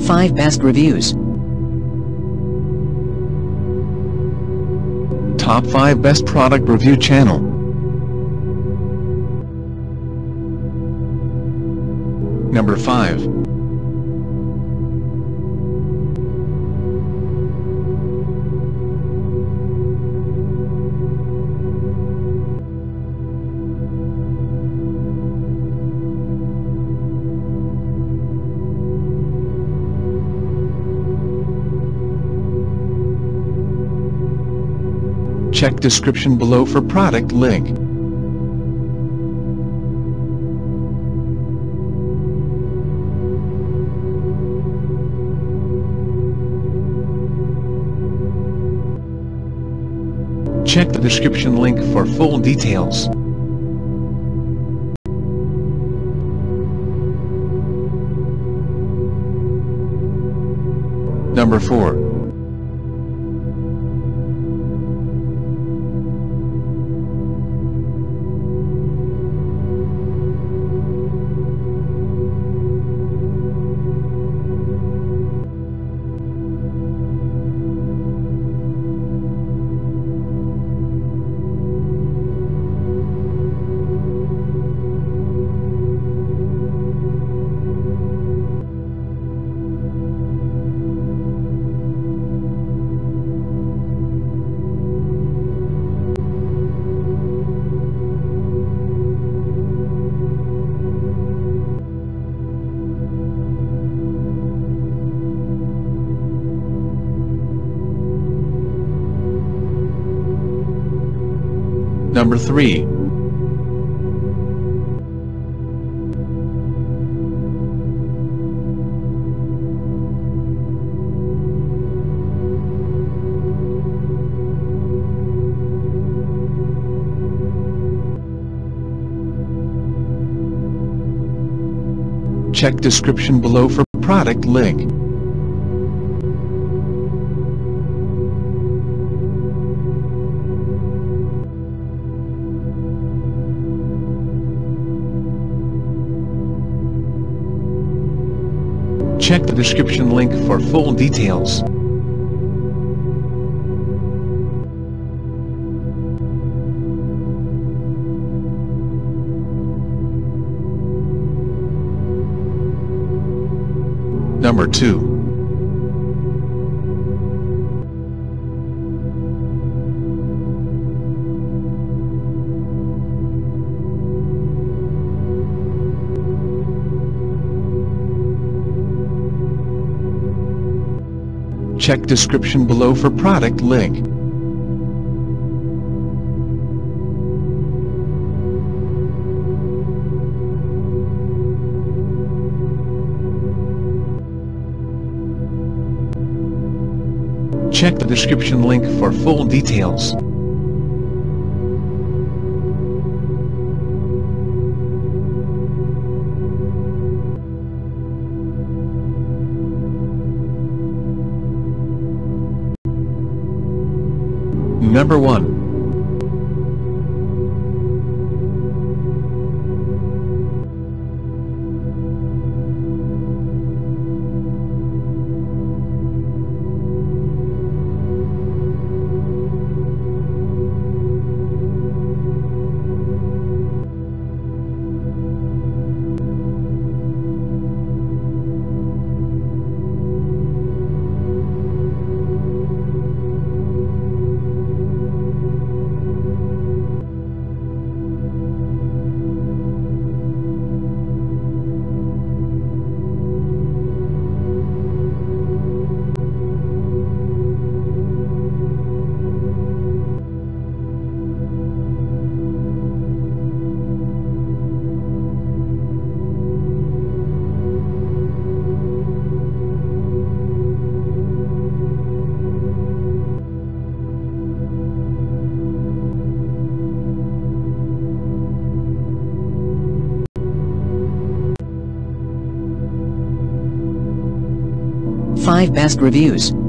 5 Best Reviews. Top 5 Best Product Review Channel. Number 5. Check description below for product link. Check the description link for full details. Number 4. Number 3. Check description below for product link. Check the description link for full details. Number 2. Check description below for product link. Check the description link for full details. Number 1. Five Best Reviews.